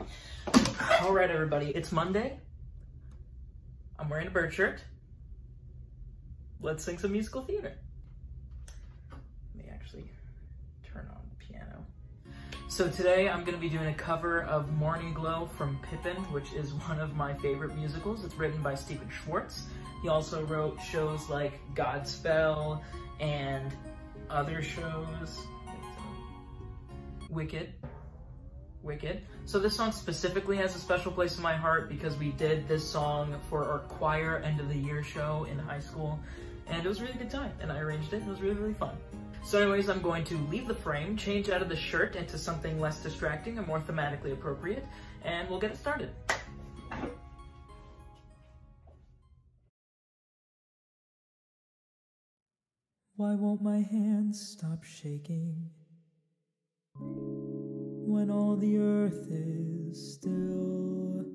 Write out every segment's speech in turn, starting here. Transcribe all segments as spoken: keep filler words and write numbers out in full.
All right, everybody, it's Monday. I'm wearing a bird shirt. Let's sing some musical theater. Let me actually turn on the piano. So today I'm going to be doing a cover of Morning Glow from Pippin, which is one of my favorite musicals. It's written by Stephen Schwartz. He also wrote shows like Godspell and other shows. Wicked. Wicked. So this song specifically has a special place in my heart because we did this song for our choir end of the year show in high school, and it was a really good time, and I arranged it, and it was really, really fun. So anyways, I'm going to leave the frame, change out of the shirt into something less distracting and more thematically appropriate, and we'll get it started. Why won't my hands stop shaking when all the earth is still,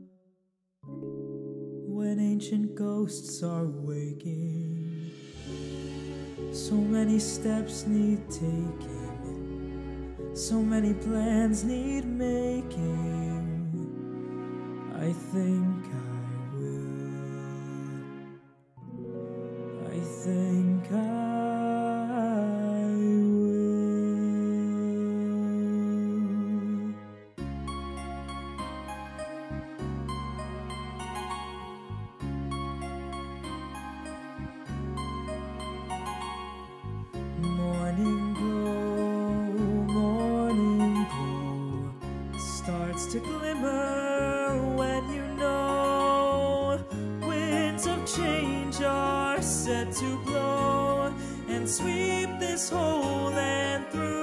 when ancient ghosts are waking, so many steps need taking, so many plans need making? I think I will, I think I to glimmer when you know winds of change are set to blow and sweep this whole land through.